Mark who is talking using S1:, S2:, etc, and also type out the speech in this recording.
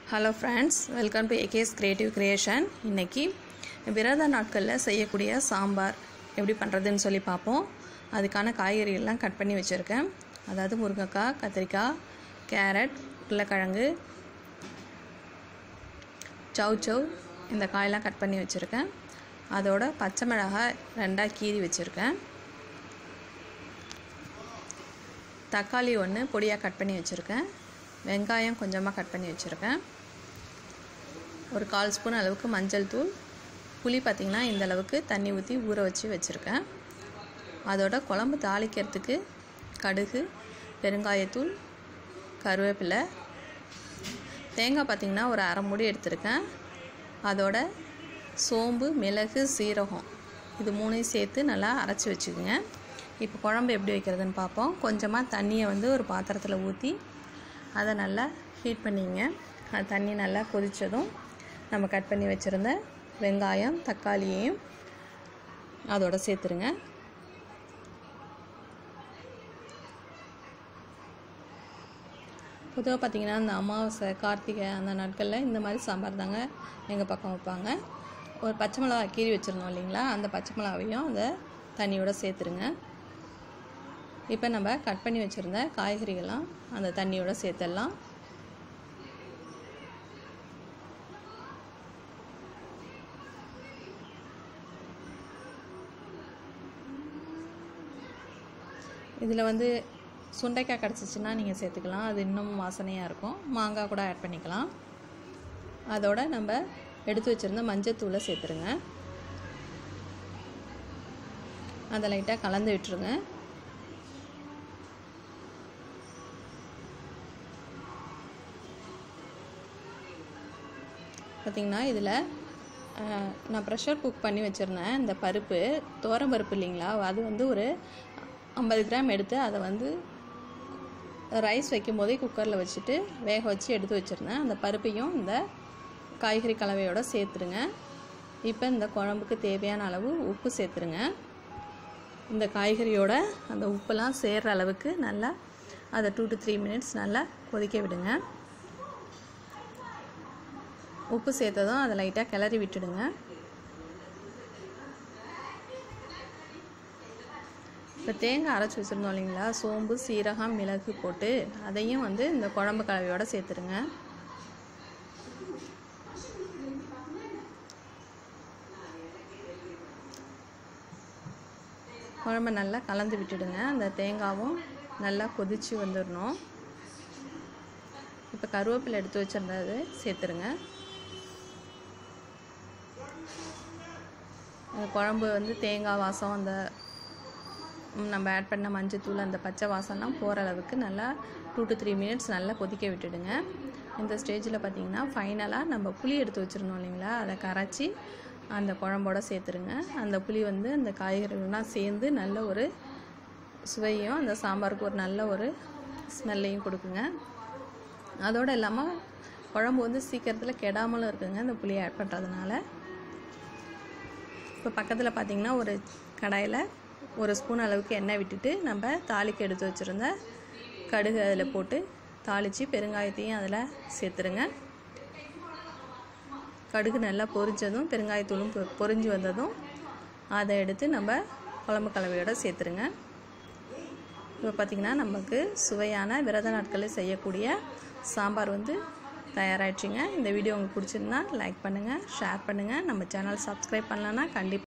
S1: Hello friends, welcome to AK's creative creation. இன்றைக்கி விரத நாட்களில் செய்யக்கூடிய சாம்பார் எப்படி பண்ணுறதுன்னு சொல்லி பார்ப்போம். அதுக்கான காய்கறிகள்லாம் கட் பண்ணி வச்சுருக்கேன். அதாவது முருங்கைக்காய், கத்திரிக்காய், கேரட், உருளைக்கிழங்கு, சௌ இந்த காயெல்லாம் கட் பண்ணி வச்சுருக்கேன். அதோட பச்சை மிளகாய் 2 கீறி வச்சுருக்கேன். தக்காளி 1 பொடியாக கட் பண்ணி வச்சுருக்கேன். வெங்காயம் கொஞ்சமாக கட் பண்ணி வச்சுருக்கேன். ஒரு 1/4 ஸ்பூன் அளவுக்கு மஞ்சள் தூள், புளி பார்த்திங்கன்னா இந்த அளவுக்கு தண்ணி ஊற்றி ஊற வச்சு வச்சுருக்கேன். அதோட குழம்பு தாளிக்கிறதுக்கு கடுகு, பெருங்காயத்தூள், கருவேப்பிலை, தேங்காய் பார்த்திங்கன்னா ஒரு 1/2 மூடி எடுத்திருக்கேன். அதோட சோம்பு, மிளகு, சீரகம் இது 3ஐயும் சேர்த்து நல்லா அரைச்சி வச்சுக்கோங்க. இப்போ குழம்பு எப்படி வைக்கிறதுன்னு பார்ப்போம். கொஞ்சமாக தண்ணியை ஒரு பாத்திரத்தில் ஊற்றி அதை நல்லா ஹீட் பண்ணிங்க. அது தண்ணி நல்லா கொதித்ததும் நம்ம கட் பண்ணி வச்சுருந்த வெங்காயம், தக்காளியையும் அதோடு சேர்த்துருங்க. பொதுவாக பார்த்திங்கன்னா இந்த அமாவாசை, கார்த்திகை அந்த நாட்களில் இந்த மாதிரி சாம்பார் தாங்க எங்கள் பக்கம் வைப்பாங்க. ஒரு பச்சை மிளகா கீறி வச்சுருந்தோம் இல்லைங்களா, அந்த பச்சை மிளகாவையும் அந்த தண்ணியோடு சேர்த்துருங்க. இப்போ நம்ம கட் பண்ணி வச்சுருந்த காய்கறிகள்லாம் அந்த தண்ணியோடு சேர்த்துடலாம். இதில் சுண்டைக்காய் கிடச்சிச்சின்னா நீங்கள் சேர்த்துக்கலாம், அது இன்னும் வாசனையாக இருக்கும். மாங்காய் கூட ஆட் பண்ணிக்கலாம். அதோட நம்ம எடுத்து வச்சுருந்த மஞ்சத்தூளை சேர்த்துருங்க. அதை லைட்டாக கலந்து விட்டுருங்க. பார்த்திங்கன்னா இதில் நான் ப்ரெஷர் குக் பண்ணி வச்சுருந்தேன். இந்த பருப்பு துவரம் பருப்பு இல்லைங்களா, அது ஒரு 50 கிராம் எடுத்து அதை ரைஸ் வைக்கும் போதே குக்கரில் வச்சுட்டு வேக வச்சு எடுத்து வச்சுருந்தேன். அந்த பருப்பையும் இந்த காய்கறி கலவையோடு சேர்த்துருங்க. இப்போ இந்த குழம்புக்கு தேவையான அளவு உப்பு சேர்த்துருங்க. இந்த காய்கறியோட அந்த உப்பெல்லாம் சேர்கிற அளவுக்கு நல்லா அதை 2 to 3 minutes நல்லா கொதிக்க விடுங்க. உப்பு சேர்த்ததும் அதை லைட்டாக கிளறி விட்டுடுங்க. இப்போ தேங்காய் அரைச்சி வச்சுருந்தோம் இல்லைங்களா, சோம்பு, சீரகம், மிளகு போட்டு அதையும் இந்த குழம்பு கலவையோடு சேர்த்துருங்க. குழம்பு நல்லா கலந்து விட்டுடுங்க. அந்த தேங்காயும் நல்லா கொதித்து வந்துடணும். இப்போ கருவேப்பிலை எடுத்து வச்சுருந்தது சேர்த்துருங்க. குழம்பு தேங்காய் வாசம், அந்த நம்ம ஆட் பண்ண மஞ்சத்தூள், அந்த பச்சை வாசம்லாம் போகிற அளவுக்கு நல்லா 2 to 3 minutes நல்லா கொதிக்க விட்டுடுங்க. இந்த ஸ்டேஜில் பார்த்திங்கன்னா ஃபைனலாக நம்ம புளி எடுத்து வச்சுருந்தோம் இல்லைங்களா, அதை கரைச்சி அந்த குழம்போடு சேர்த்துருங்க. அந்த புளி அந்த காய்கறிகள்லாம் சேர்ந்து நல்ல ஒரு சுவையும் அந்த சாம்பாருக்கு ஒரு நல்ல ஒரு ஸ்மெல்லையும் கொடுக்குங்க. அதோடு இல்லாமல் குழம்பு சீக்கிரத்தில் கெடாமலும் இருக்குங்க இந்த புளியை ஆட் பண்ணுறதுனால. இப்போ பக்கத்தில் பார்த்திங்கன்னா ஒரு கடாயில் 1 ஸ்பூன் அளவுக்கு எண்ணெய் விட்டுட்டு நம்ம தாளிக்கு எடுத்து வச்சுருந்த கடுகு அதில் போட்டு தாளித்து பெருங்காயத்தையும் அதில் சேர்த்துருங்க. கடுகு நல்லா பொரிஞ்சதும் பெருங்காயத்தூளும் பொரிஞ்சு வந்ததும் அதை எடுத்து நம்ம குழம்பு கலவையோடு சேர்த்துருங்க. இப்போ பார்த்திங்கன்னா நமக்கு சுவையான விரத நாட்களில் செய்யக்கூடிய சாம்பார் தயாராகிடுச்சிங்க. இந்த வீடியோ உங்களுக்கு பிடிச்சிருந்தா லைக் பண்ணுங்கள், ஷேர் பண்ணுங்கள். நம்ம சேனல் சப்ஸ்கிரைப் பண்ணலன்னா கண்டிப்பாக